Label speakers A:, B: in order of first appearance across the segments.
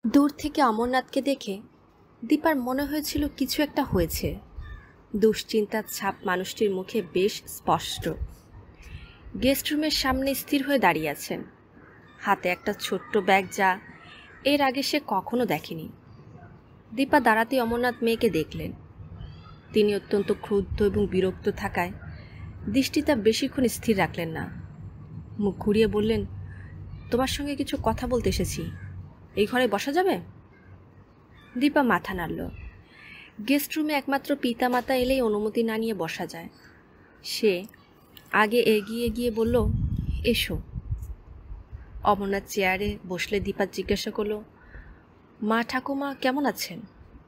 A: দূর থেকে অমরনাথকে দেখে দীপার মনে হয়েছিল কিছু একটা হয়েছে। দুশ্চিন্তার ছাপ মানুষটির মুখে বেশ স্পষ্ট। গেস্ট রুমের সামনে স্থির হয়ে দাঁড়িয়ে আছেন, হাতে একটা ছোট্ট ব্যাগ, যা এর আগে সে কখনো দেখেনি। দীপা দাঁড়াতেই অমরনাথ মেয়েকে দেখলেন। তিনি অত্যন্ত ক্রুদ্ধ এবং বিরক্ত থাকায় দৃষ্টিটা বেশিক্ষণ স্থির রাখলেন না। মুখ ঘুরিয়ে বললেন, তোমার সঙ্গে কিছু কথা বলতে এসেছি, এই ঘরে বসা যাবে? দীপা মাথা নাড়ল। গেস্ট রুমে একমাত্র পিতামাতা এলেই অনুমতি না নিয়ে বসা যায়। সে আগে এগিয়ে গিয়ে বলল, এসো। অমরনাথ চেয়ারে বসলে দীপা জিজ্ঞাসা করল, মা ঠাকুমা কেমন আছেন?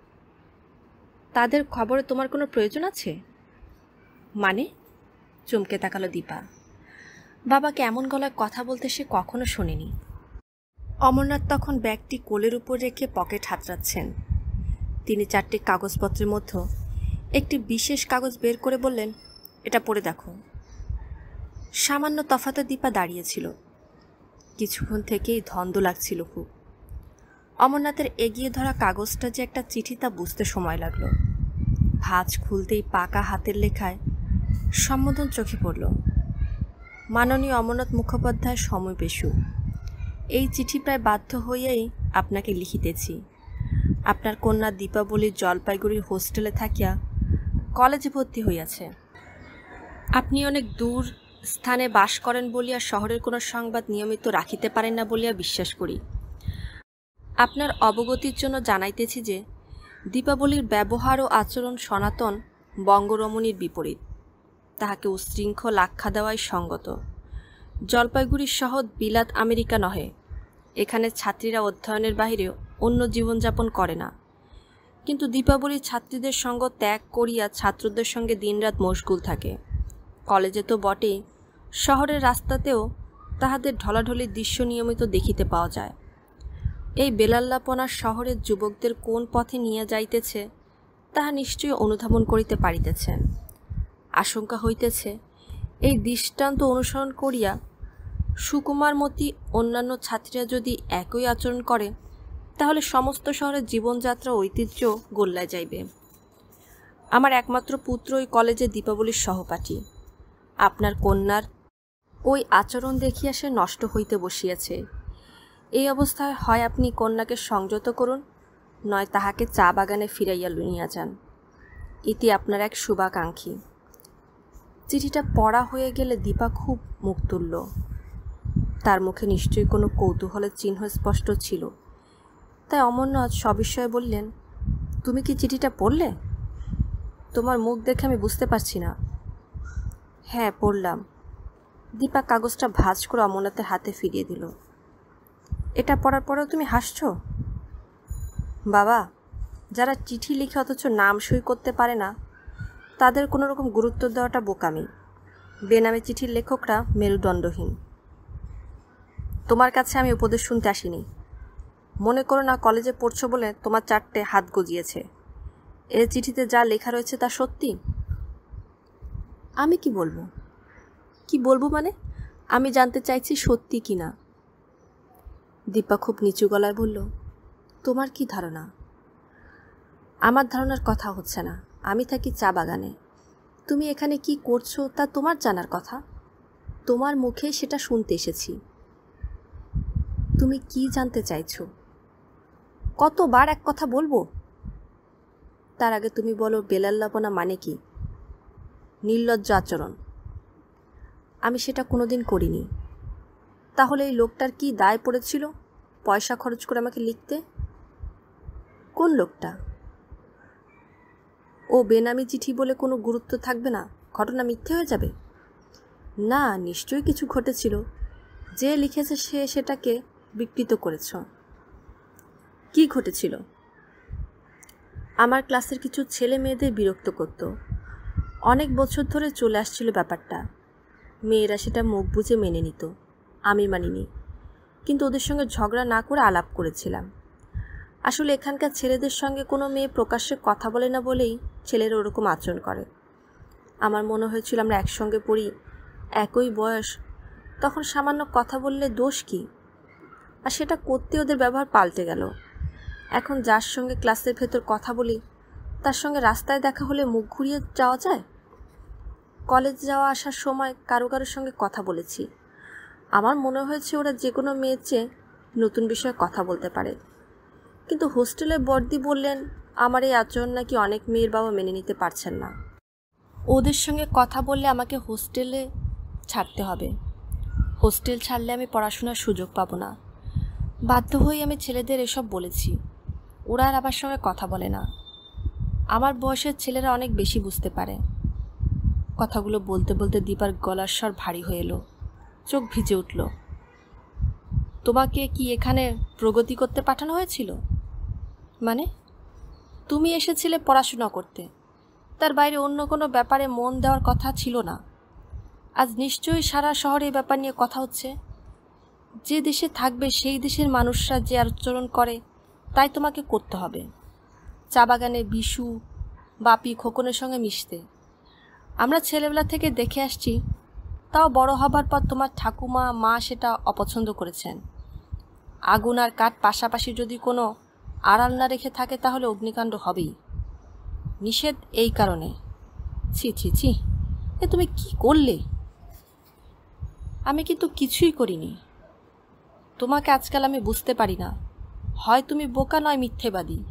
A: তাদের খবরে তোমার কোনো প্রয়োজন আছে? মানে? চমকে তাকালো দীপা। বাবাকে এমন গলায় কথা বলতে সে কখনো শোনেনি। অমরনাথ তখন ব্যাগটি কোলের উপর রেখে পকেট হাতড়াচ্ছেন। তিনি 4টি কাগজপত্রের মধ্যে একটি বিশেষ কাগজ বের করে বললেন, এটা পড়ে দেখো। সামান্য তফাতে দীপা দাঁড়িয়েছিল। কিছুক্ষণ থেকেই ধন্দ লাগছিল খুব। অমরনাথের এগিয়ে ধরা কাগজটা যে একটা চিঠি তা বুঝতে সময় লাগলো। ভাঁজ খুলতেই পাকা হাতের লেখায় সম্বোধন চোখে পড়ল, মাননীয় অমরনাথ মুখোপাধ্যায় সময়-পেশু। এই চিঠি প্রায় বাধ্য হইয়াই আপনাকে লিখিতেছি। আপনার কন্যা দীপাবলির জলপাইগুড়ির হোস্টেলে থাকিয়া কলেজে ভর্তি হইয়াছে। আপনি অনেক দূর স্থানে বাস করেন বলিয়া শহরের কোনো সংবাদ নিয়মিত রাখিতে পারেন না বলিয়া বিশ্বাস করি। আপনার অবগতির জন্য জানাইতেছি যে দীপাবলির ব্যবহার ও আচরণ সনাতন বঙ্গরমণীর বিপরীত। তাহাকে উশৃঙ্খল আখ্যা দেওয়াই সঙ্গত। জলপাইগুড়ির শহর বিলাত আমেরিকা নহে। এখানে ছাত্রীরা অধ্যয়নের বাহিরে অন্য জীবনযাপন করে না, কিন্তু দীপাবলির ছাত্রীদের সঙ্গ ত্যাগ করিয়া ছাত্রদের সঙ্গে দিনরাত মশগুল থাকে। কলেজে তো বটেই, শহরের রাস্তাতেও তাহাদের ঢলাঢলির দৃশ্য নিয়মিত দেখিতে পাওয়া যায়। এই বেলাল্লাপনার শহরের যুবকদের কোন পথে নিয়ে যাইতেছে তাহা নিশ্চয়ই অনুধাবন করিতে পারিতেছেন। আশঙ্কা হইতেছে, এই দৃষ্টান্ত অনুসরণ করিয়া সুকুমারমতি অন্যান্য ছাত্রীরা যদি একই আচরণ করে, তাহলে সমস্ত শহরের জীবনযাত্রা ঐতিহ্য গোল্লায় যাইবে। আমার একমাত্র পুত্র ওই কলেজে দীপাবলির সহপাঠী। আপনার কন্যার ওই আচরণ দেখিয়া সে নষ্ট হইতে বসিয়াছে। এই অবস্থায় হয় আপনি কন্যাকে সংযত করুন, নয় তাহাকে চা বাগানে ফিরাইয়া লইয়া যান। ইতি আপনার এক শুভাকাঙ্ক্ষী। চিঠিটা পড়া হয়ে গেলে দীপা খুব মুখ তুলল। তার মুখে নিশ্চয়ই কোনো কৌতূহলের চিহ্ন স্পষ্ট ছিল। তাই অমরনাথ সবিস্ময়ে বললেন, তুমি কি চিঠিটা পড়লে? তোমার মুখ দেখে আমি বুঝতে পারছি না। হ্যাঁ, পড়লাম। দীপা কাগজটা ভাঁজ করে অমরনাথের হাতে ফিরিয়ে দিল। এটা পড়ার পরেও তুমি হাসছো? বাবা, যারা চিঠি লিখে অথচ নাম সই করতে পারে না, তাদের কোনো রকম গুরুত্ব দেওয়াটা বোকামি। বেনামে চিঠির লেখকরা মেরুদণ্ডহীন। তোমার কাছে আমি উপদেশ শুনতে আসিনি। মনে করো না কলেজে পড়ছো বলে তোমার 4টে হাত গজিয়েছে। এ চিঠিতে যা লেখা রয়েছে তা সত্যি। আমি কি বলবো? কি বলবো মানে? আমি জানতে চাইছি সত্যি কি না। দীপা খুব নিচু গলায় বলল, তোমার কি ধারণা? আমার ধারণার কথা হচ্ছে না। আমি থাকি চা বাগানে। তুমি এখানে কি করছো তা তোমার জানার কথা। তোমার মুখে সেটা শুনতে এসেছি। তুমি কি জানতে চাইছো? কতবার এক কথা বলবো? তার আগে তুমি বলো, বেলাল্লাপনা মানে কি? নির্লজ্জ আচরণ। আমি সেটা কোনোদিন করিনি। তাহলে এই লোকটার কি দায় পড়েছিল পয়সা খরচ করে আমাকে লিখতে? কোন লোকটা? ও বেনামি চিঠি বলে কোনো গুরুত্ব থাকবে না, ঘটনা মিথ্যে হয়ে যাবে? না, নিশ্চয়ই কিছু ঘটেছিল। যে লিখেছে সে সেটাকে বিকৃত করেছ। কি ঘটেছিল? আমার ক্লাসের কিছু ছেলে মেয়েদের বিরক্ত করত। অনেক বছর ধরে চলে আসছিল ব্যাপারটা। মেয়েরা সেটা মুখ বুজে মেনে নিত, আমি মানিনি। কিন্তু ওদের সঙ্গে ঝগড়া না করে আলাপ করেছিলাম। আসলে এখানকার ছেলেদের সঙ্গে কোনো মেয়ে প্রকাশ্যে কথা বলে না বলেই ছেলেরা ওরকম আচরণ করে। আমার মনে হয়েছিল আমরা একসঙ্গে পড়ি, একই বয়স, তখন সামান্য কথা বললে দোষ কি? আর সেটা করতে ওদের ব্যবহার পাল্টে গেল। এখন যার সঙ্গে ক্লাসের ভেতর কথা বলি তার সঙ্গে রাস্তায় দেখা হলে মুখ ঘুরিয়ে যাওয়া যায়? কলেজ যাওয়া আসার সময় কারো কারোর সঙ্গে কথা বলেছি। আমার মনে হয়েছে ওরা যে কোনো মেয়ের চেয়ে নতুন বিষয়ে কথা বলতে পারে। কিন্তু হোস্টেলে বর্দি বললেন আমার এই আচরণ নাকি অনেক মেয়ের বাবা মেনে নিতে পারছেন না। ওদের সঙ্গে কথা বললে আমাকে হোস্টেলে ছাড়তে হবে। হোস্টেল ছাড়লে আমি পড়াশোনার সুযোগ পাবো না। বাধ্য হয়ে আমি ছেলেদের এসব বলেছি। ওরা আর আমার সঙ্গে কথা বলে না। আমার বয়সের ছেলেরা অনেক বেশি বুঝতে পারে। কথাগুলো বলতে বলতে দীপার গলার স্বর ভারী হয়ে এলো, চোখ ভিজে উঠল। তোমাকে কি এখানে প্রগতি করতে পাঠানো হয়েছিল? মানে? তুমি এসেছিলে পড়াশোনা করতে, তার বাইরে অন্য কোনো ব্যাপারে মন দেওয়ার কথা ছিল না। আজ নিশ্চয়ই সারা শহরে এই ব্যাপার নিয়ে কথা হচ্ছে। যে দেশে থাকবে সেই দেশের মানুষরা যে আচরণ করে তাই তোমাকে করতে হবে। চা বাগানে বিশু, বাপি, খোকনের সঙ্গে মিশতে আমরা ছেলেবেলা থেকে দেখে আসছি। তাও বড় হবার পর তোমার ঠাকুমা, মা সেটা অপছন্দ করেছেন। আগুন আর কাঠ পাশাপাশি যদি কোনো আড়াল না রেখে থাকে তাহলে অগ্নিকাণ্ড হবেই। নিষেধ এই কারণে। ছি ছি ছি, এ তুমি কি করলে? আমি কিন্তু কিছুই করিনি। তোমাকে আজকাল আমি বুঝতে পারি না। হয় তুমি বোকা, নয় মিথ্যেবাদী।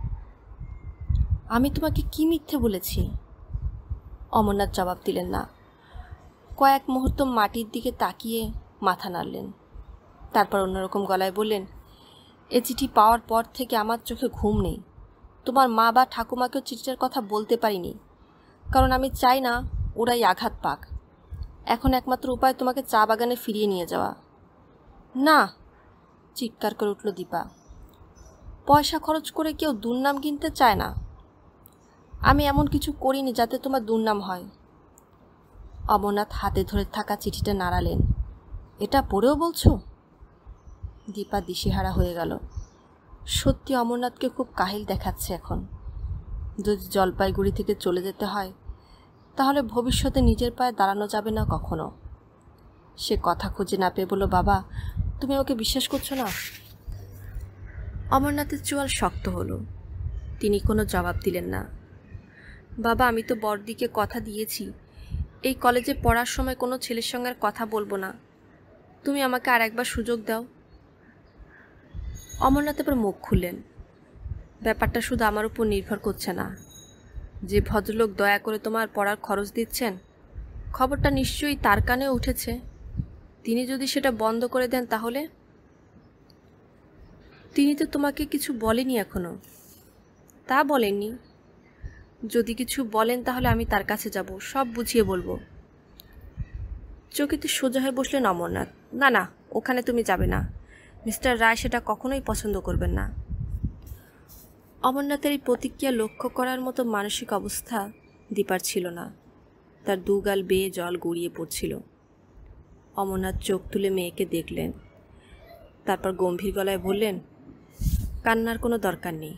A: আমি তোমাকে কি মিথ্যে বলেছি? অমরনাথ জবাব দিলেন না। কয়েক মুহূর্ত মাটির দিকে তাকিয়ে মাথা নাড়লেন। তারপর অন্যরকম গলায় বললেন, এ চিঠি পাওয়ার পর থেকে আমার চোখে ঘুম নেই। তোমার মা বা ঠাকুমাকেও চিঠিটার কথা বলতে পারিনি, কারণ আমি চাই না ওরাই আঘাত পাক। এখন একমাত্র উপায় তোমাকে চা বাগানে ফিরিয়ে নিয়ে যাওয়া। না, চিৎকার করে উঠল দীপা। পয়সা খরচ করে কেউ দুর্নাম কিনতে চায় না। আমি এমন কিছু করিনি যাতে তোমার দুর্নাম হয়। অমরনাথ হাতে ধরে থাকা চিঠিটা নাড়ালেন। এটা পড়েও বলছো? দীপা দিশেহারা হয়ে গেল। সত্যি অমরনাথকে খুব কাহিল দেখাচ্ছে এখন। যদি জলপাইগুড়ি থেকে চলে যেতে হয় তাহলে ভবিষ্যতে নিজের পায়ে দাঁড়ানো যাবে না কখনো। সে কথা খুঁজে না পেয়ে বলল, বাবা তুমি ওকে বিশ্বাস করছো না? অমরনাথের চোয়াল শক্ত হলো। তিনি কোনো জবাব দিলেন না। বাবা, আমি তো বড়দিকে কথা দিয়েছি এই কলেজে পড়ার সময় কোনো ছেলের সঙ্গে আর কথা বলবো না। তুমি আমাকে আর একবার সুযোগ দাও। অমরনাথ এবার মুখ খুললেন। ব্যাপারটা শুধু আমার উপর নির্ভর করছে না। যে ভদ্রলোক দয়া করে তোমার পড়ার খরচ দিচ্ছেন, খবরটা নিশ্চয়ই তার কানেও উঠেছে। তিনি যদি সেটা বন্ধ করে দেন তাহলে? তিনি তো তোমাকে কিছু বলেনি এখনো। তা বলেননি। যদি কিছু বলেন তাহলে আমি তার কাছে যাব, সব বুঝিয়ে বলবো। চকিতে সোজা হয়ে বসলেন অমরনাথ। না না, ওখানে তুমি যাবে না। মিস্টার রায় সেটা কখনোই পছন্দ করবেন না। অমরনাথের এই প্রতিক্রিয়া লক্ষ্য করার মতো মানসিক অবস্থা দীপার ছিল না। তার দুগাল বেয়ে জল গড়িয়ে পড়ছিল। অমরনাথ চোখ তুলে মেয়েকে দেখলেন। তারপর গম্ভীর গলায় বললেন, কান্নার কোনো দরকার নেই।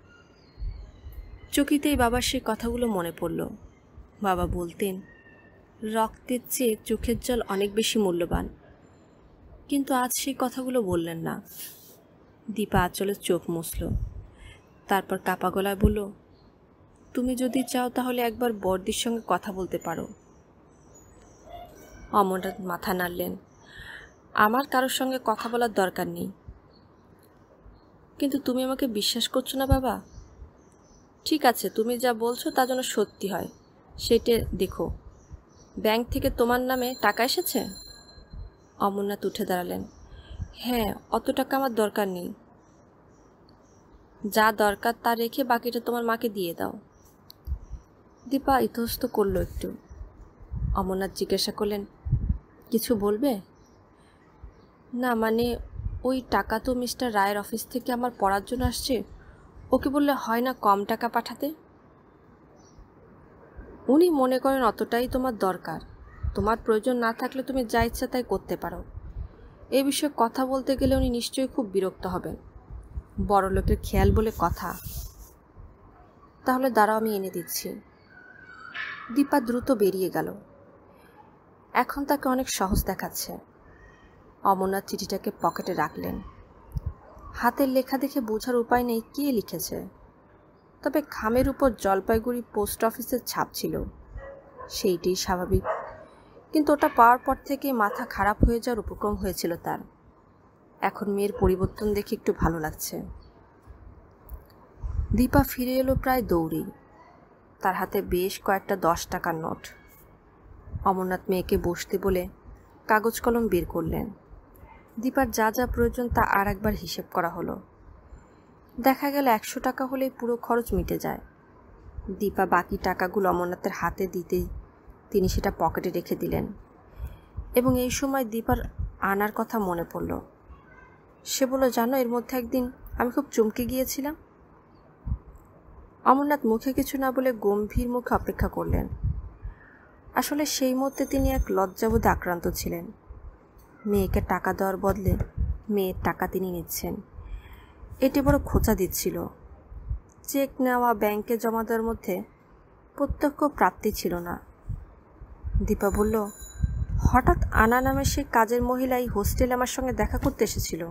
A: চকিতেই বাবার সেই কথাগুলো মনে পড়ল। বাবা বলতেন, রক্তের চেয়ে চোখের জল অনেক বেশি মূল্যবান। কিন্তু আজ সেই কথাগুলো বললেন না। দীপা আঁচলে চোখ মুছল। তারপর কাপা গলায় বলল, তুমি যদি চাও তাহলে একবার বড়দির সঙ্গে কথা বলতে পারো। অমরনাথ মাথা নাড়লেন। আমার কারোর সঙ্গে কথা বলার দরকার নেই। কিন্তু তুমি আমাকে বিশ্বাস করছো না বাবা? ঠিক আছে, তুমি যা বলছো তা যেন সত্যি হয় সেটা দেখো। ব্যাংক থেকে তোমার নামে টাকা এসেছে? অমরনাথ উঠে দাঁড়ালেন। হ্যাঁ, অত টাকা আমার দরকার নেই। যা দরকার তা রেখে বাকিটা তোমার মাকে দিয়ে দাও। দীপা ইতস্ত করল একটু। অমরনাথ জিজ্ঞাসা করলেন, কিছু বলবে? না মানে, ওই টাকা তো মিস্টার রায়ের অফিস থেকে আমার পড়ার জন্য আসছে। ওকে বললে হয় না কম টাকা পাঠাতে? উনি মনে করেন অতটাই তোমার দরকার। তোমার প্রয়োজন না থাকলে তুমি যা ইচ্ছা তাই করতে পারো। এ বিষয়ে কথা বলতে গেলে উনি নিশ্চয়ই খুব বিরক্ত হবেন। বড় লোকের খেয়াল বলে কথা। তাহলে দাঁড়াও, আমি এনে দিচ্ছি। দীপা দ্রুত বেরিয়ে গেল। এখন তাকে অনেক সহজ দেখাচ্ছে। অমরনাথ চিঠিটাকে পকেটে রাখলেন। হাতের লেখা দেখে বোঝার উপায় নেই কে লিখেছে, তবে খামের উপর জলপাইগুড়ি পোস্ট অফিসের ছাপ ছিল, সেইটাই স্বাভাবিক। কিন্তু ওটা পাওয়ার পর থেকে মাথা খারাপ হয়ে যাওয়ার উপক্রম হয়েছিল তার। এখন মেয়ের পরিবর্তন দেখে একটু ভালো লাগছে। দীপা ফিরে এলো প্রায় দৌড়েই, তার হাতে বেশ কয়েকটা 10 টাকার নোট। অমরনাথ মেয়েকে বসতে বলে কাগজ কলম বের করলেন। দীপার যা যা প্রয়োজন তা আর একবার হিসেব করা হলো। দেখা গেল 100 টাকা হলেই পুরো খরচ মিটে যায়। দীপা বাকি টাকাগুলো অমরনাথের হাতে দিতেই তিনি সেটা পকেটে রেখে দিলেন। এবং এই সময় দীপার আনার কথা মনে পড়ল। সে বলল, জানো, এর মধ্যে একদিন আমি খুব চমকে গিয়েছিলাম। অমরনাথ মুখে কিছু না বলে গম্ভীর মুখে অপেক্ষা করলেন। আসলে সেই মুহূর্তে তিনি এক লজ্জাবোধে আক্রান্ত ছিলেন। মেয়েকে টাকা দেওয়ার বদলে মেয়ের টাকা তিনি নিচ্ছেন, এটি বড় খোঁচা দিচ্ছিল। চেক নেওয়া, ব্যাংকে জমা দেওয়ার মধ্যে প্রত্যক্ষ প্রাপ্তি ছিল না। দীপা বলল, হঠাৎ আনা নামে সে কাজের মহিলা এই হোস্টেলে আমার সঙ্গে দেখা করতে এসেছিল।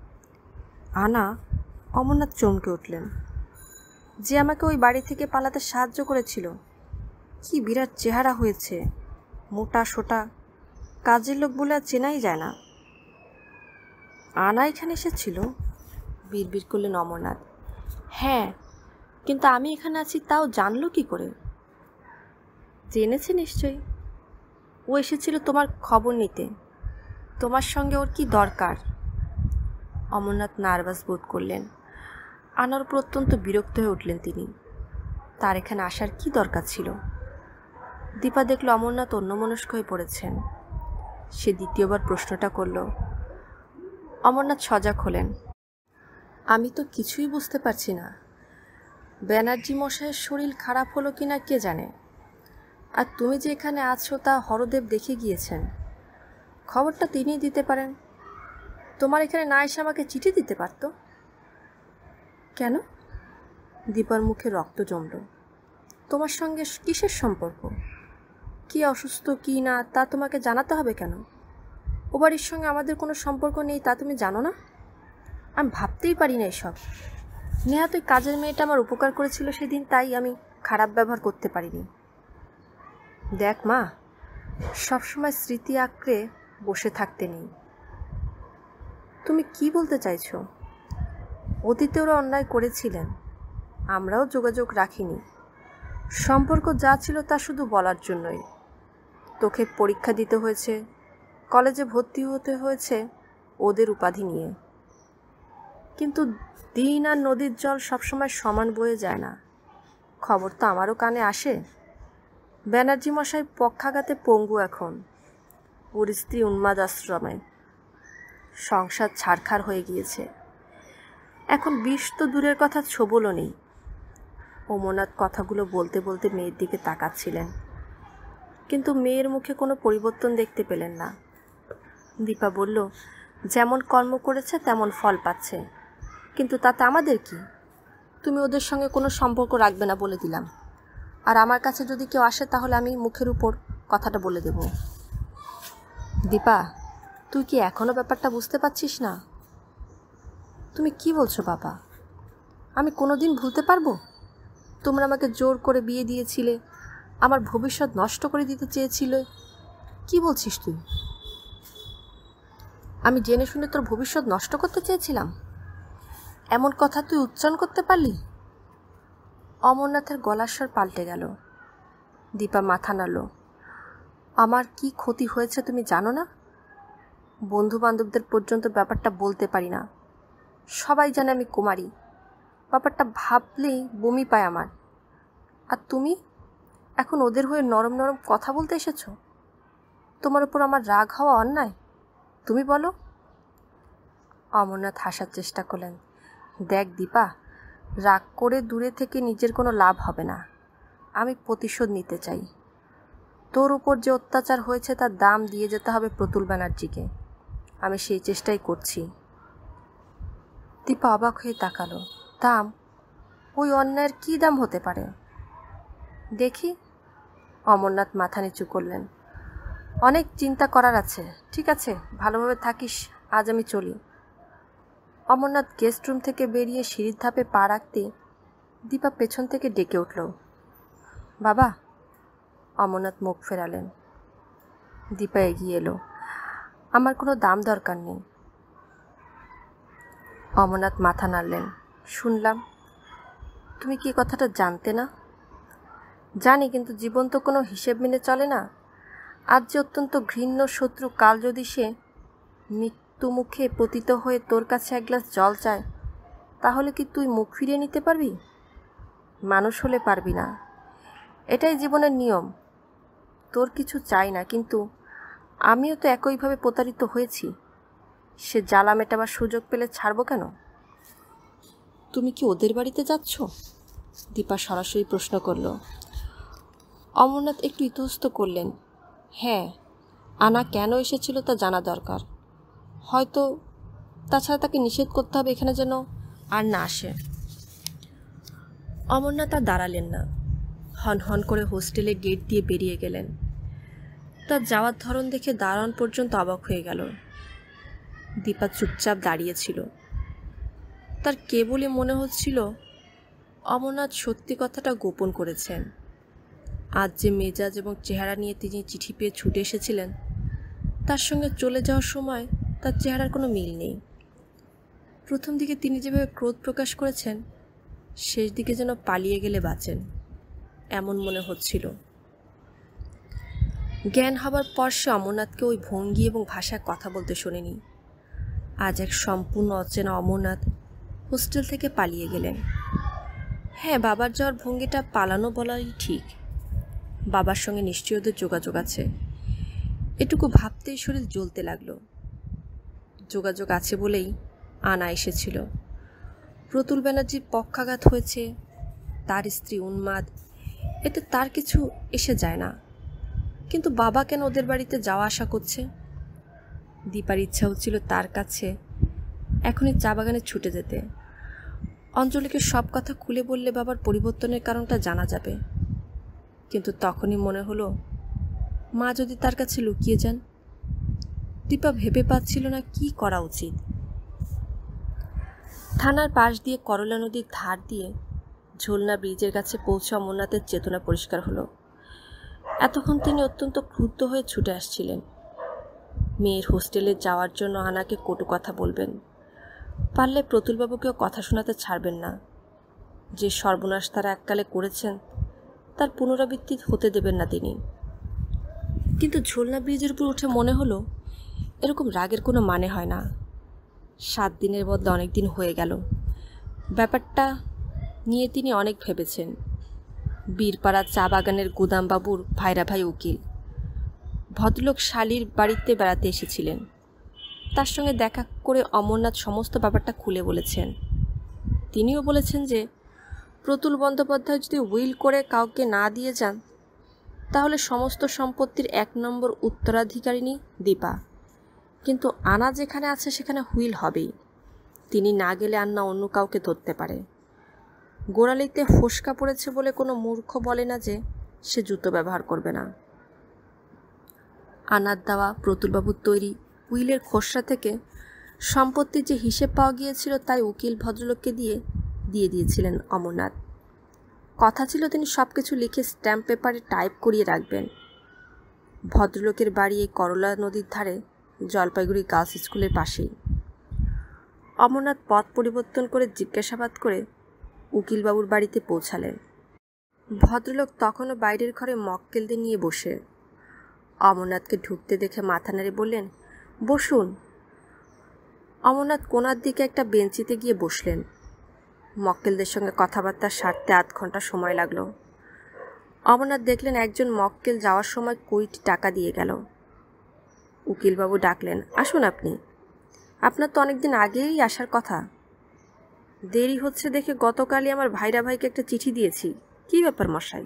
A: আনা? অমরনাথ চমকে উঠলেন। যে আমাকে ওই বাড়ি থেকে পালাতে সাহায্য করেছিল। কি বিরাট চেহারা হয়েছে, মোটা সোটা, কাজের লোক বলে আর চেনাই যায় না। আনা এখানে এসেছিল? বিড়বিড় করলেন অমরনাথ। হ্যাঁ, কিন্তু আমি এখানে আছি তাও জানলো কি করে? জেনেছে নিশ্চয়ই। ও এসেছিল তোমার খবর নিতে। তোমার সঙ্গে ওর কি দরকার? অমরনাথ নার্ভাস বোধ করলেন। আনার উপর অত্যন্ত বিরক্ত হয়ে উঠলেন তিনি। তার এখানে আসার কি দরকার ছিল? দীপা দেখল অমরনাথ অন্যমনস্ক হয়ে পড়েছেন। সে দ্বিতীয়বার প্রশ্নটা করল। অমরনাথ সজাগ হলেন। আমি তো কিছুই বুঝতে পারছি না। ব্যানার্জি মশাইয়ের শরীর খারাপ হলো কিনা কে জানে। আর তুমি যে এখানে আছো তা হরদেব দেখে গিয়েছেন। খবরটা তিনিই দিতে পারেন। তোমার এখানে না এসে আমাকে চিঠি দিতে পারত। কেন? দীপার মুখে রক্ত জমল। তোমার সঙ্গে কিসের সম্পর্ক? কি অসুস্থ কি না তা তোমাকে জানাতে হবে কেন? ও বাড়ির সঙ্গে আমাদের কোনো সম্পর্ক নেই তা তুমি জানো না? আমি ভাবতেই পারি না এসব। নেহাত ওই কাজের মেয়েটা আমার উপকার করেছিল সেদিন, তাই আমি খারাপ ব্যবহার করতে পারিনি। দেখ মা, সবসময় স্মৃতি আঁকড়ে বসে থাকতে নেই। তুমি কি বলতে চাইছো? অতীতে ওরা অন্যায় করেছিলেন, আমরাও যোগাযোগ রাখিনি। সম্পর্ক যা ছিল তা শুধু বলার জন্যই। তোকে পরীক্ষা দিতে হয়েছে, কলেজে ভর্তি হতে হয়েছে ওদের উপাধি নিয়ে। কিন্তু দিন আর নদীর জল সবসময় সমান বয়ে যায় না। খবর তো আমারও কানে আসে। ব্যানার্জি মশাই পক্ষাঘাতে পঙ্গু এখন। ওর স্ত্রী উন্মাদ আশ্রমে। সংসার ছারখার হয়ে গিয়েছে। এখন বিষ তো দূরের কথা, ছোবলও নেই। অমরনাথ কথাগুলো বলতে বলতে মেয়ের দিকে তাকাচ্ছিলেন, কিন্তু মেয়ের মুখে কোনো পরিবর্তন দেখতে পেলেন না। দীপা বলল, যেমন কর্ম করেছে তেমন ফল পাচ্ছে, কিন্তু তাতে আমাদের কি? তুমি ওদের সঙ্গে কোনো সম্পর্ক রাখবে না বলে দিলাম। আর আমার কাছে যদি কেউ আসে তাহলে আমি মুখের উপর কথাটা বলে দেব। দীপা, তুই কি এখনও ব্যাপারটা বুঝতে পারছিস না? তুমি কি বলছো বাবা? আমি কোনোদিন ভুলতে পারবো? তোমরা আমাকে জোর করে বিয়ে দিয়েছিলে, আমার ভবিষ্যৎ নষ্ট করে দিতে চেয়েছিলে। কি বলছিস তুই? আমি জেনে শুনে তোর ভবিষ্যৎ নষ্ট করতে চেয়েছিলাম? এমন কথা তুই উচ্চারণ করতে পারলি? অমরনাথের গলার স্বর পাল্টে গেল। দীপা মাথা নাড়ল। আমার কি ক্ষতি হয়েছে তুমি জানো না? বন্ধু বান্ধবদের পর্যন্ত ব্যাপারটা বলতে পারি না। সবাই জানে আমি কুমারী। ব্যাপারটা ভাবলেই বমি পায় আমার। আর তুমি এখন ওদের হয়ে নরম নরম কথা বলতে এসেছো? তোমার উপর আমার রাগ হওয়া অন্যায়? তুমি বলো। অমরনাথ হাসার চেষ্টা করলেন। দেখ দীপা, রাগ করে দূরে থেকে নিজের কোনো লাভ হবে না। আমি প্রতিশোধ নিতে চাই। তোর উপর যে অত্যাচার হয়েছে তার দাম দিয়ে যেতে হবে প্রতুল ব্যানার্জিকে। আমি সেই চেষ্টাই করছি। দীপা অবাক হয়ে তাকালো। দাম? ওই অন্যায়ের কী দাম হতে পারে? দেখি। অমরনাথ মাথা নিচু করলেন। অনেক চিন্তা করার আছে। ঠিক আছে, ভালোভাবে থাকিস, আজ আমি চলি। অমরনাথ গেস্ট রুম থেকে বেরিয়ে সিঁড়ির ধাপে পা রাখতে দীপা পেছন থেকে ডেকে উঠল, বাবা। অমরনাথ মুখ ফেরালেন। দীপা এগিয়ে এলো, আমার কোনো দাম দরকার নেই। অমরনাথ মাথা নাড়লেন, শুনলাম তুমি কি কথাটা জানতে না? জানি, কিন্তু জীবন তো কোনো হিসেব মেনে চলে না। আজ যে অত্যন্ত ঘৃণ্য শত্রু, কাল যদি সে মৃত্যু মুখে পতিত হয়ে তোর কাছে এক গ্লাস জল চায়, তাহলে কি তুই মুখ ফিরিয়ে নিতে পারবি? মানুষ হলে পারবি না, এটাই জীবনের নিয়ম। তোর কিছু চাই না, কিন্তু আমিও তো একইভাবে প্রতারিত হয়েছি। সে জ্বালা মেটাবার সুযোগ পেলে ছাড়বো কেন? তুমি কি ওদের বাড়িতে যাচ্ছ? দীপা সরাসরি প্রশ্ন করল। অমরনাথ একটু ইতস্তত করলেন। হ্যাঁ, আনা কেন এসেছিল তা জানা দরকার। হয়তো তাছাড়া তাকে নিষেধ করতে হবে এখানে যেন আর না আসে। অমরনাথ আর দাঁড়ালেন না, হন হন করে হোস্টেলে গেট দিয়ে বেরিয়ে গেলেন। তার যাওয়ার ধরন দেখে দারোয়ান পর্যন্ত অবাক হয়ে গেল। দীপা চুপচাপ দাঁড়িয়েছিল। তার কেবলই মনে হচ্ছিল অমরনাথ সত্যি কথাটা গোপন করেছেন। আজ যে মেজাজ এবং চেহারা নিয়ে তিনি চিঠি পেয়ে ছুটে এসেছিলেন, তার সঙ্গে চলে যাওয়ার সময় তার চেহারার কোনো মিল নেই। প্রথম দিকে তিনি যেভাবে ক্রোধ প্রকাশ করেছেন, শেষ দিকে যেন পালিয়ে গেলে বাঁচেন, এমন মনে হচ্ছিল। জ্ঞান হবার পর সে অমরনাথকে ওই ভঙ্গি এবং ভাষায় কথা বলতে শোনেনি। আজ এক সম্পূর্ণ অচেনা অমরনাথ হোস্টেল থেকে পালিয়ে গেলেন। হ্যাঁ, বাবার যাওয়ার ভঙ্গিটা পালানো বলাই ঠিক। বাবার সঙ্গে নিশ্চয়ই ওদের যোগাযোগ আছে, এটুকু ভাবতেই শরীর জ্বলতে লাগলো। যোগাযোগ আছে বলেই আনা এসেছিল। প্রতুল ব্যানার্জির পক্ষাঘাত হয়েছে, তার স্ত্রী উন্মাদ, এতে তার কিছু এসে যায় না। কিন্তু বাবা কেন ওদের বাড়িতে যাওয়া আসা করছে? দীপার ইচ্ছা হচ্ছিল তার কাছে এখনই চা বাগানে ছুটে যেতে। অঞ্জলিকে সব কথা খুলে বললে বাবার পরিবর্তনের কারণটা জানা যাবে। কিন্তু তখনই মনে হলো, মা যদি তার কাছে লুকিয়ে যান। দীপা ভেবে পাচ্ছিল না কি করা উচিত। থানার পাশ দিয়ে করলা নদীর ধার দিয়ে ঝোলনা ব্রিজের কাছে পৌঁছে অমরনাথের চেতনা পরিষ্কার হলো। এতক্ষণ তিনি অত্যন্ত ক্রুদ্ধ হয়ে ছুটে আসছিলেন। মেয়ের হোস্টেলে যাওয়ার জন্য আনাকে কটু কথা বলবেন, পারলে প্রতুলবাবুকেও কথা শোনাতে ছাড়বেন না। যে সর্বনাশ তারা এককালে করেছেন তার পুনরাবৃত্তি হতে দেবেন না তিনি। কিন্তু ঝোলনা ব্রিজের উপর উঠে মনে হলো এরকম রাগের কোনো মানে হয় না। 7 দিনের বদলে অনেক দিন হয়ে গেল। ব্যাপারটা নিয়ে তিনি অনেক ভেবেছেন। বীরপাড়া চা বাগানের গুদামবাবুর ভাইরা ভাই উকিল ভদ্রলোক শালির বাড়িতে বেড়াতে এসেছিলেন। তার সঙ্গে দেখা করে অমরনাথ সমস্ত ব্যাপারটা খুলে বলেছেন। তিনিও বলেছেন যে প্রতুল বন্দ্যোপাধ্যায় যদি উইল করে কাউকে না দিয়ে যান, তাহলে সমস্ত সম্পত্তির 1 নম্বর উত্তরাধিকারিণী দীপা। কিন্তু আনা যেখানে আছে সেখানে হুইল হবেই। তিনি না গেলে আন্না অন্য কাউকে ধরতে পারে। গোড়ালিতে ফোসকা পড়েছে বলে কোনো মূর্খ বলে না যে সে জুতো ব্যবহার করবে না। আনার দেওয়া প্রতুলবাবুর তৈরি উইলের খসড়া থেকে সম্পত্তির যে হিসেব পাওয়া গিয়েছিল তাই উকিল ভদ্রলোককে দিয়ে দিয়েছিলেন অমরনাথ। কথা ছিল তিনি সব কিছু লিখে স্ট্যাম্প পেপারে টাইপ করিয়ে রাখবেন। ভদ্রলোকের বাড়ি এই করলা নদীর ধারে জলপাইগুড়ি গার্লস স্কুলের পাশেই। অমরনাথ পথ পরিবর্তন করে জিজ্ঞাসাবাদ করে উকিলবাবুর বাড়িতে পৌঁছালেন। ভদ্রলোক তখনও বাইরের ঘরে মক্কেলদের নিয়ে বসে। অমরনাথকে ঢুকতে দেখে মাথা নেড়ে বললেন, বসুন। অমরনাথ কোণার দিকে একটা বেঞ্চিতে গিয়ে বসলেন। মক্কেলদের সঙ্গে কথাবার্তা সারতে 8 ঘন্টা সময় লাগলো। অমরনাথ দেখলেন একজন মক্কেল যাওয়ার সময় 20টি টাকা দিয়ে গেল। উকিলবাবু ডাকলেন, আসুন আপনি। আপনার তো অনেকদিন আগেই আসার কথা। দেরি হচ্ছে দেখে গতকালই আমার ভাইরা ভাইকে একটা চিঠি দিয়েছি। কী ব্যাপার মশাই?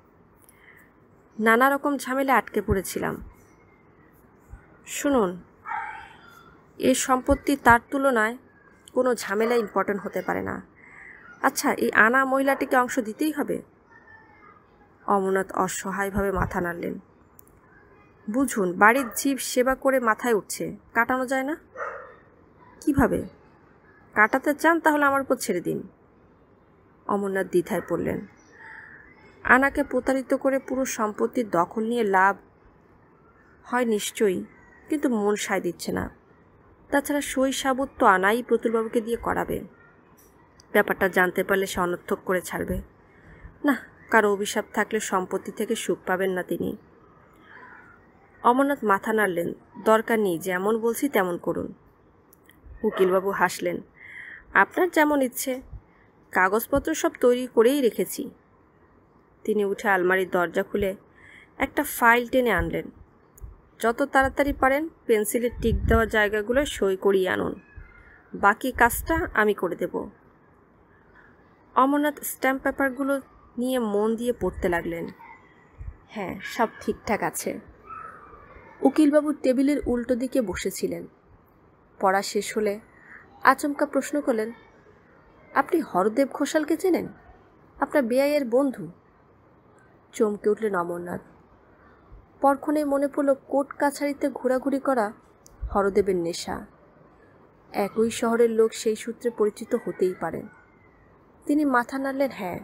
A: নানা রকম ঝামেলা আটকে পড়েছিলাম। শুনুন, এ সম্পত্তি তার তুলনায় কোনো ঝামেলা ইম্পর্টেন্ট হতে পারে না। আচ্ছা, এই আনা মহিলাটিকে অংশ দিতেই হবে? অমরনাথ অসহায়ভাবে মাথা নাড়লেন। বুঝুন, বাড়ির জীব সেবা করে মাথায় উঠছে, কাটানো যায় না? কিভাবে? কাটাতে চান তাহলে আমার উপর ছেড়ে দিন। অমরনাথ দ্বিধায় পড়লেন। আনাকে প্রতারিত করে পুরো সম্পত্তির দখল নিয়ে লাভ হয় নিশ্চয়ই, কিন্তু মন সায় দিচ্ছে না। তাছাড়া সই সাবুত তো আনাই প্রতুলবাবুকে দিয়ে করাবে। ব্যাপারটা জানতে পারলে সে অনর্থক করে ছাড়বে না। কারো অভিশাপ থাকলে সম্পত্তি থেকে সুখ পাবেন না তিনি। অমরনাথ মাথা নাড়লেন। দরকার নেই, যেমন বলছি তেমন করুন। উকিলবাবু হাসলেন। আপনার যেমন ইচ্ছে, কাগজপত্র সব তৈরি করেই রেখেছি। তিনি উঠে আলমারির দরজা খুলে একটা ফাইল টেনে আনলেন। যত তাড়াতাড়ি পারেন পেন্সিলের টিক দেওয়া জায়গাগুলো সই করিয়ে আনুন, বাকি কাজটা আমি করে দেব। অমরনাথ স্ট্যাম্প পেপারগুলো নিয়ে মন দিয়ে পড়তে লাগলেন। হ্যাঁ, সব ঠিকঠাক আছে। উকিলবাবু টেবিলের উল্টো দিকে বসেছিলেন। পড়া শেষ হলে আচমকা প্রশ্ন করলেন, আপনি হরদেব ঘোষালকে চেনেন? আপনার বেয়াইয়ের বন্ধু। চমকে উঠলেন অমরনাথ। পরক্ষণে মনে পড়ল কোর্ট কাছারিতে ঘোরাঘুরি করা হরদেবের নেশা। একই শহরের লোক, সেই সূত্রে পরিচিত হতেই পারেন। তিনি মাথা নাড়লেন। হ্যাঁ,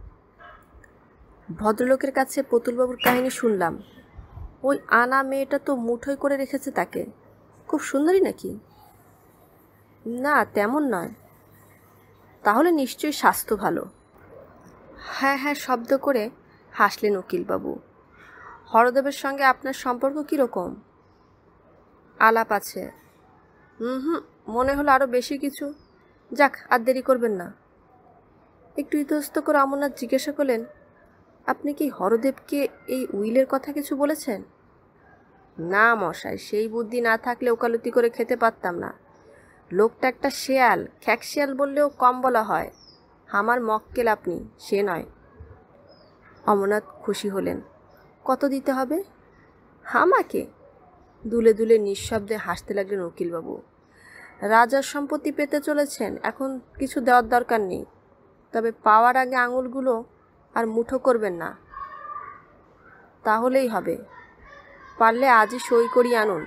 A: ভদ্রলোকের কাছে প্রতুলবাবুর কাহিনী শুনলাম। ওই আনা মেয়েটা তো মুঠোয় করে রেখেছে তাকে। খুব সুন্দরী নাকি? না, তেমন নয়। তাহলে নিশ্চয়ই স্বাস্থ্য ভালো। হ্যাঁ হ্যাঁ শব্দ করে হাসলেন উকিলবাবু। হরদেবের সঙ্গে আপনার সম্পর্ক কীরকম? আলাপ আছে। মনে হলো আরও বেশি কিছু। যাক, আর দেরি করবেন না। একটু ইতস্ত করে অমরনাথ জিজ্ঞাসা করলেন, আপনি কি হরদেবকে এই উইলের কথা কিছু বলেছেন? না মশাই, সেই বুদ্ধি না থাকলে ওকালতি করে খেতে পারতাম না। লোকটা একটা শেয়াল, খ্যাক শেয়াল বললেও কম বলা হয়। আমার মক্কেল আপনি, সে নয়। অমরনাথ খুশি হলেন। কত দিতে হবে? আমাকে? দুলে দুলে নিঃশব্দে হাসতে লাগলেন উকিলবাবু। রাজার সম্পত্তি পেতে চলেছেন, এখন কিছু দেওয়ার দরকার নেই। তবে পাওয়ার আগে আঙুলগুলো আর মুঠো করবেন না, তাহলেই হবে। পারলে আজই সই করিয়ে আনুন।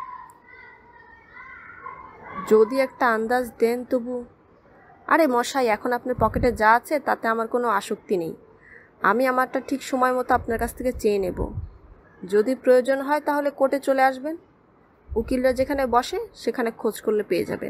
A: যদি একটা আন্দাজ দেন তবু। আরে মশাই, এখন আপনার পকেটে যা আছে তাতে আমার কোনো আসক্তি নেই। আমি আমারটা ঠিক সময় মতো আপনার কাছ থেকে চেয়ে নেব। যদি প্রয়োজন হয় তাহলে কোর্টে চলে আসবেন। উকিলরা যেখানে বসে সেখানে খোঁজ করলে পেয়ে যাবেন।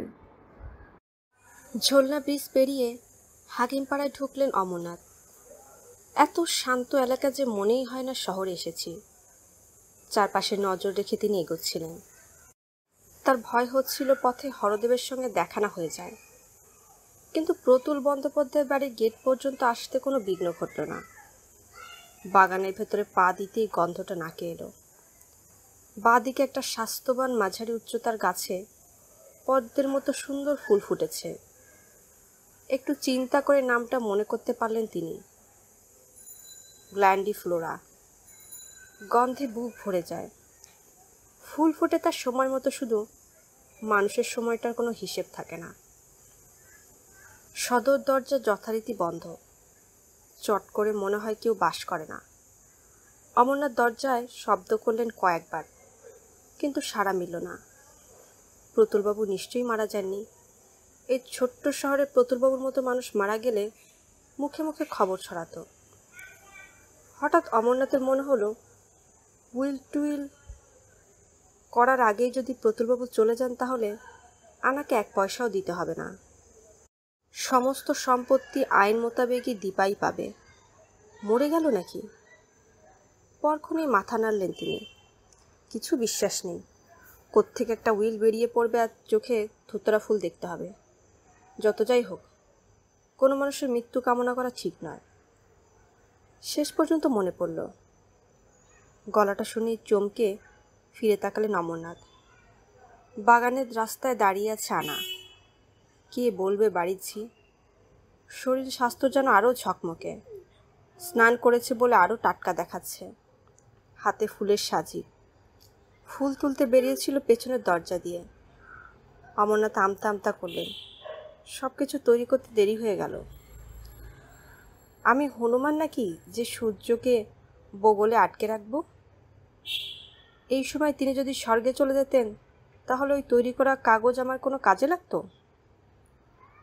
A: ঝোলনা ব্রিজ পেরিয়ে হাকিমপাড়ায় ঢুকলেন অমরনাথ। এত শান্ত এলাকা যে মনেই হয় না শহরে এসেছি। চারপাশে নজর রেখে তিনি এগোচ্ছিলেন। তার ভয় হচ্ছিল পথে হরদেবের সঙ্গে দেখা না হয়ে যায়। কিন্তু প্রতুল বন্দ্যোপাধ্যায়ের বাড়ির গেট পর্যন্ত আসতে কোনো বিঘ্ন ঘটল না। বাগানের ভেতরে পা দিতেই গন্ধটা নাকে এলো। বাঁ দিকে একটা স্বাস্থ্যবান মাঝারি উচ্চতার গাছে পদ্মের মতো সুন্দর ফুল ফুটেছে। একটু চিন্তা করে নামটা মনে করতে পারলেন তিনি। গ্ল্যান্ডিফ্লোরা। গন্ধে বুক ভরে যায়। ফুল ফুটে তার সময় মতো, শুধু মানুষের সময়টার কোনো হিসেব থাকে না। সদর দরজা যথারীতি বন্ধ। চট করে মনে হয় কেউ বাস করে না। অমরনাথ দরজায় শব্দ করলেন কয়েকবার, কিন্তু সাড়া মিলল না। প্রতুলবাবু নিশ্চয়ই মারা যাননি। এই ছোট্ট শহরে প্রতুলবাবুর মতো মানুষ মারা গেলে মুখে মুখে খবর ছড়াতো। হঠাৎ অমরনাথের মনে হলো, উইল টুইল করার আগেই যদি প্রতুলবাবু চলে যান তাহলে আনাকে এক পয়সাও দিতে হবে না। সমস্ত সম্পত্তি আইন মোতাবেকই দীপাই পাবে। মরে গেল নাকি? পরক্ষণেই মাথা নাড়লেন তিনি। কিছু বিশ্বাস নেই। কোত্থেকে একটা উইল বেরিয়ে পড়বে আর চোখে ধুতরা ফুল দেখতে হবে। যত যাই হোক, কোনো মানুষের মৃত্যু কামনা করা ঠিক নয়। শেষ পর্যন্ত মনে পড়ল। গলাটা শুনে চমকে ফিরে তাকালেন অমরনাথ। বাগানের রাস্তায় দাঁড়িয়ে আছে আনা। কে বলবে বাড়ির ঝি। শরীর স্বাস্থ্য যেন আরও ঝকমকে। স্নান করেছে বলে আরও টাটকা দেখাচ্ছে। হাতে ফুলের সাজি। ফুল তুলতে বেরিয়েছিল পেছনের দরজা দিয়ে। অমরনাথ আমতা আমতা করলেন। সব কিছু তৈরি করতে দেরি হয়ে গেল। আমি হনুমান নাকি যে সূর্যকে বগলে আটকে রাখব? এই সময় তিনি যদি স্বর্গে চলে যেতেন তাহলে ওই তৈরি করা কাগজ আমার কোনো কাজে লাগতো?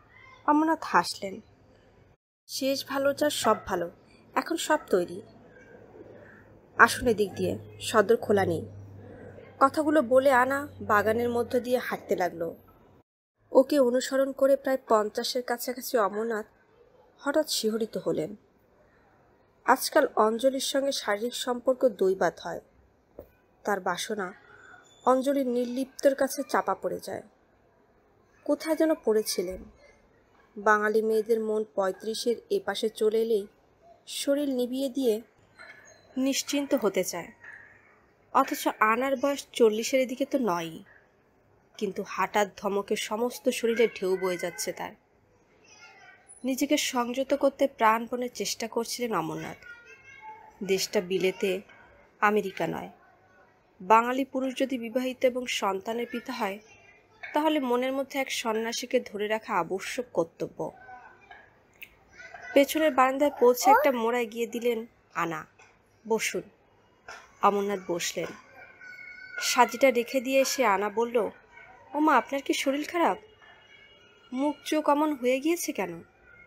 A: অমরনাথ হাসলেন। শেষ ভালো যার সব ভালো, এখন সব তৈরি। আসুন এদিক দিয়ে, সদর খোলা নেই। কথাগুলো বলে আনা বাগানের মধ্য দিয়ে হাঁটতে লাগলো। ওকে অনুসরণ করে প্রায় 50-এর কাছাকাছি অমরনাথ হঠাৎ শিহরিত হলেন। আজকাল অঞ্জলির সঙ্গে শারীরিক সম্পর্ক দৈবাত হয়। তার বাসনা অঞ্জলির নির্লিপ্তর কাছে চাপা পড়ে যায়। কোথায় যেন পড়েছিলেন। বাঙালি মেয়েদের মন 35-এর এপাশে চলে এলেই শরীর নিভিয়ে দিয়ে নিশ্চিন্ত হতে চায়, অথচ আনার বয়স 40-এর দিকে তো নয়ই, কিন্তু হাঁটার ধমকে সমস্ত শরীরে ঢেউ বয়ে যাচ্ছে তার। নিজেকে সংযত করতে প্রাণপণে চেষ্টা করছিলেন অমরনাথ। দেশটা বিলেতে, আমেরিকা নয়। বাঙালি পুরুষ যদি বিবাহিত এবং সন্তানের পিতা হয়, তাহলে মনের মধ্যে এক সন্ন্যাসীকে ধরে রাখা আবশ্যক কর্তব্য। পেছনের বারান্দায় পৌঁছে একটা মোড়ায় গিয়ে দিলেন আনা। বসুন। অমরনাথ বসলেন। সাজিটা রেখে দিয়ে এসে আনা বলল, ও মা, আপনার কি শরীর খারাপ? মুখ চোখ অমন হয়ে গিয়েছে কেন?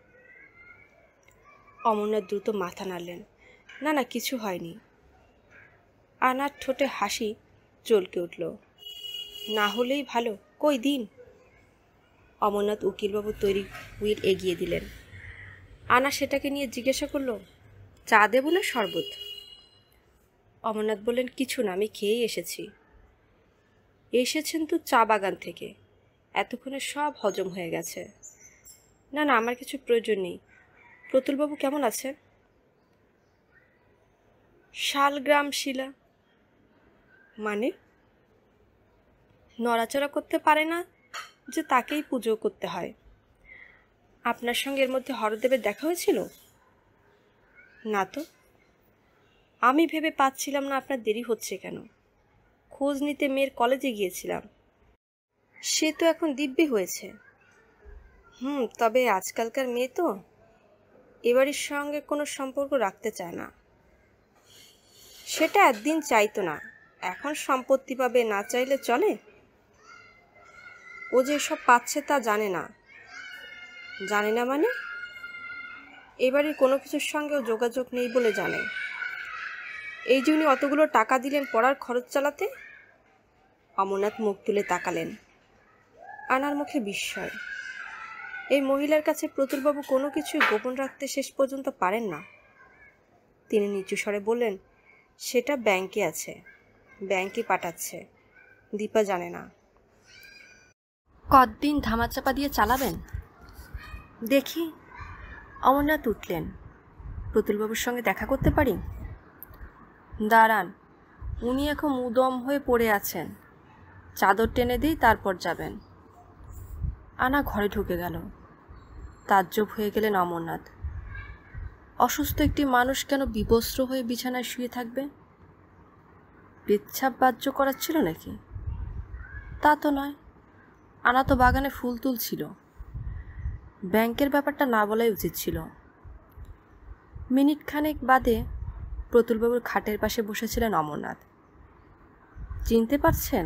A: অমরনাথ দ্রুত মাথা নাড়লেন। না না, কিছু হয়নি। আনার ঠোঁটে হাসি চলকে উঠল। না হলেই ভালো, কই দিন। অমরনাথ উকিলবাবু তৈরি হুইল এগিয়ে দিলেন। আনা সেটাকে নিয়ে জিজ্ঞাসা করল, চা দেব না শরবত? অমরনাথ বললেন, কিছু না, আমি খেয়েই এসেছি। এসেছেন তো চা বাগান থেকে, এতক্ষণে সব হজম হয়ে গেছে। না না, আমার কিছু প্রয়োজন নেই। প্রতুলবাবু কেমন আছে? শালগ্রাম শিলা মানে? নড়াচড়া করতে পারে না যে তাকেই পুজো করতে হয়। আপনার সঙ্গে এর মধ্যে হরদেবের দেখা হয়েছিল? না তো। আমি ভেবে পাচ্ছিলাম না আপনার দেরি হচ্ছে কেন। খোঁজ নিতে মেয়ের কলেজে গিয়েছিলাম। সে তো এখন দিব্যি হয়েছে। তবে আজকালকার মেয়ে তো এবাড়ির সঙ্গে কোনো সম্পর্ক রাখতে চায় না। সেটা একদিন চাইতো না, এখন সম্পত্তি পাবে, না চাইলে চলে? ও যে সব পাচ্ছে তা জানে না। জানে না মানে? এবারে কোনো কিছুর সঙ্গেও যোগাযোগ নেই বলে জানে। এই যে উনি অতগুলো টাকা দিলেন পড়ার খরচ চালাতে। অমরনাথ মুখ তুলে তাকালেন। আনার মুখে বিস্ময়। এই মহিলার কাছে প্রতুলবাবু কোনো কিছুই গোপন রাখতে শেষ পর্যন্ত পারেন না। তিনি নিচু স্বরে বললেন, সেটা ব্যাংকে আছে, ব্যাংকে পাঠাচ্ছে, দীপা জানে না। কতদিন ধামাচাপা দিয়ে চালাবেন দেখি? অমরনাথ উঠলেন। প্রতুলবাবুর সঙ্গে দেখা করতে পারি? দাঁড়ান, উনি এখন উদম হয়ে পড়ে আছেন। চাদর টেনে দিই, তারপর যাবেন। আনা ঘরে ঢুকে গেল। তাজ্জব হয়ে গেলেন অমরনাথ। অসুস্থ একটি মানুষ কেন বিবস্ত্র হয়ে বিছানায় শুয়ে থাকবে? পেচ্ছাপ বাহ্য করাচ্ছিল নাকি? তা তো নয়। আনা তো বাগানে ফুল তুলছিল। ব্যাংকের ব্যাপারটা না বলাই উচিত ছিল। মিনিট খানেক বাদে প্রতুলবাবুর খাটের পাশে বসেছিলেন অমরনাথ। চিনতে পারছেন?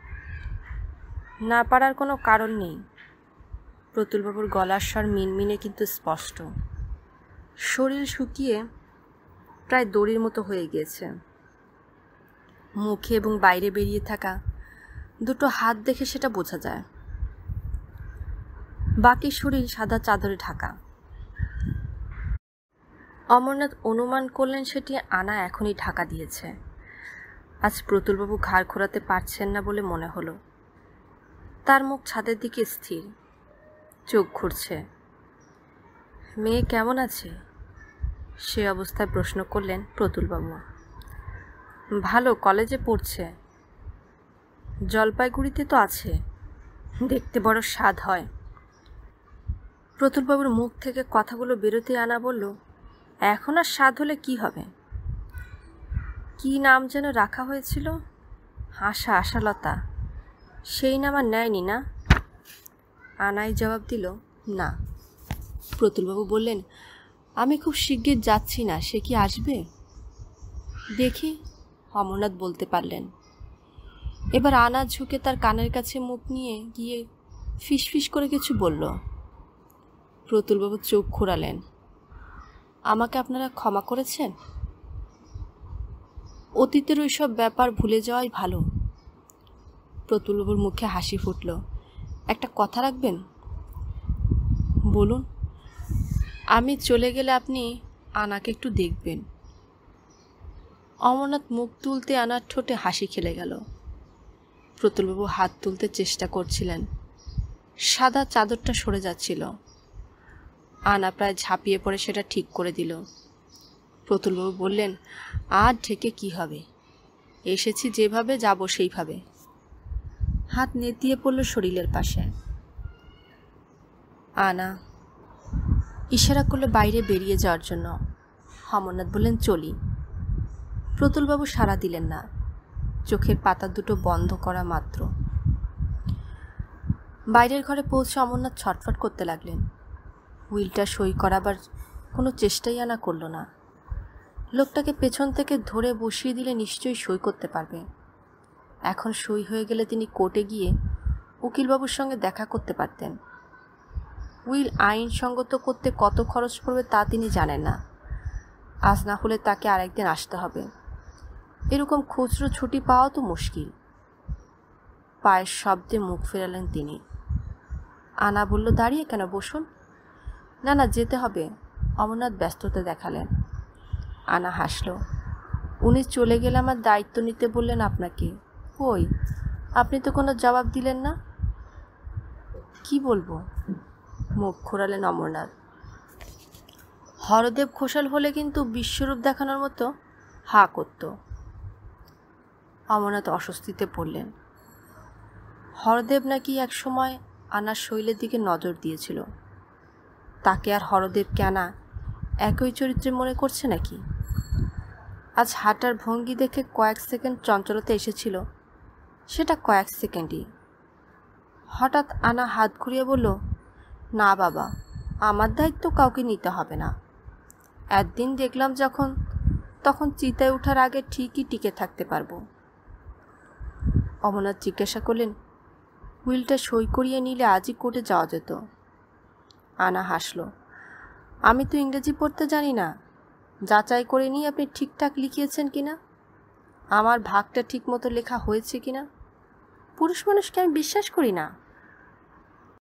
A: না পারার কোনো কারণ নেই। প্রতুলবাবুর গলার স্বর মিনমিনে কিন্তু স্পষ্ট। শরীর শুকিয়ে প্রায় দড়ির মতো হয়ে গিয়েছে। মুখে এবং বাইরে বেরিয়ে থাকা দুটো হাত দেখে সেটা বোঝা যায়। বাকি শরীর সাদা চাদরে ঢাকা। অমরনাথ অনুমান করলেন সেটি আনা এখনই ঢাকা দিয়েছে। আজ প্রতুলবাবু ঘাড় ঘোরাতে পারছেন না বলে মনে হলো। তার মুখ ছাদের দিকে স্থির, চোখ ঘুরছে। মেয়ে কেমন আছে? সে অবস্থায় প্রশ্ন করলেন প্রতুলবাবু। ভালো, কলেজে পড়ছে। জলপাইগুড়িতে তো আছে, দেখতে বড় স্বাদ হয়। প্রতুলবাবুর মুখ থেকে কথাগুলো বেরোতে আনা বলল, এখন আর স্বাদ হলে কি হবে? কি নাম যেন রাখা হয়েছিল? আশালতা। সেই নাম আর নেয়নি না? আনাই জবাব দিল, না। প্রতুলবাবু বললেন, আমি খুব শিগগির যাচ্ছি না, সে কি আসবে? দেখি, অমরনাথ বলতে পারলেন। এবার আনা ঝুঁকে তার কানের কাছে মুখ নিয়ে গিয়ে ফিসফিস করে কিছু বলল। প্রতুলবাবু চোখ ঘোরালেন। আমাকে আপনারা ক্ষমা করেছেন? অতীতের ওইসব ব্যাপার ভুলে যাওয়াই ভালো। প্রতুলবাবুর মুখে হাসি ফুটল। একটা কথা রাখবেন? বলুন। আমি চলে গেলে আপনি আনাকে একটু দেখবেন। অমরনাথ মুখ তুলতে আনার ঠোঁটে হাসি খেলে গেল। প্রতুলবাবু হাত তুলতে চেষ্টা করছিলেন। সাদা চাদরটা সরে যাচ্ছিল। আনা প্রায় ঝাঁপিয়ে পড়ে সেটা ঠিক করে দিল। প্রতুলবাবু বললেন, আর ঢেকে কি হবে, এসেছি যেভাবে যাব সেইভাবে। হাত নেতিয়ে পড়ল শরীরের পাশে। আনা ইশারা করলো বাইরে বেরিয়ে যাওয়ার জন্য। অমরনাথ বললেন, চলি। প্রতুলবাবু সাড়া দিলেন না, চোখের পাতা দুটো বন্ধ করা মাত্র। বাইরের ঘরে পৌঁছে অমরনাথ ছটফট করতে লাগলেন। উইলটা সই করাবার কোনো চেষ্টাই আনা করল না। লোকটাকে পেছন থেকে ধরে বসিয়ে দিলে নিশ্চয়ই সই করতে পারবে। এখন সই হয়ে গেলে তিনি কোর্টে গিয়ে উকিলবাবুর সঙ্গে দেখা করতে পারতেন। উইল আইনসঙ্গত করতে কত খরচ পড়বে তা তিনি জানেন না। আজ না হলে তাকে আরেকদিন আসতে হবে। এরকম খুচরো ছুটি পাওয়া তো মুশকিল। পায়ের শব্দে মুখ ফেরালেন তিনি। আনা বলল, দাঁড়িয়ে কেন, বসুন। না না, যেতে হবে। অমরনাথ ব্যস্ততা দেখালেন। আনা হাসল। উনি চলে গেলে আমার দায়িত্ব নিতে বললেন আপনাকে। কই, আপনি তো কোনো জবাব দিলেন না। কি বলবো? মুখ ঘোরালেন অমরনাথ। হরদেব ঘোষাল হলে কিন্তু বিশ্বরূপ দেখানোর মতো হা করত। অমরনাথ অস্বস্তিতে পড়লেন। হরদেব নাকি এক সময় আনার শৈলের দিকে নজর দিয়েছিল। তাকে আর হরদেবকে আনা একই চরিত্রে মনে করছে নাকি? আজ হাঁটার ভঙ্গি দেখে কয়েক সেকেন্ড চঞ্চলতা এসেছিল, সেটা কয়েক সেকেন্ডই। হঠাৎ আনা হাত ঘুরিয়ে বলল, না বাবা, আমার দায়িত্ব কাউকে নিতে হবে না। একদিন দেখলাম যখন, তখন চিতায় ওঠার আগে ঠিকই টিকে থাকতে পারবো। অমরনাথ জিজ্ঞাসা করলেন, উইলটা সই করিয়ে নিলে আজই কোর্টে যাওয়া যেত। আনা হাসল। আমি তো ইংরেজি পড়তে জানি না, যাচাই করে নিয়ে আপনি ঠিকঠাক লিখিয়েছেন কিনা, আমার ভাগটা ঠিক মতো লেখা হয়েছে কিনা। পুরুষ মানুষকে আমি বিশ্বাস করি না।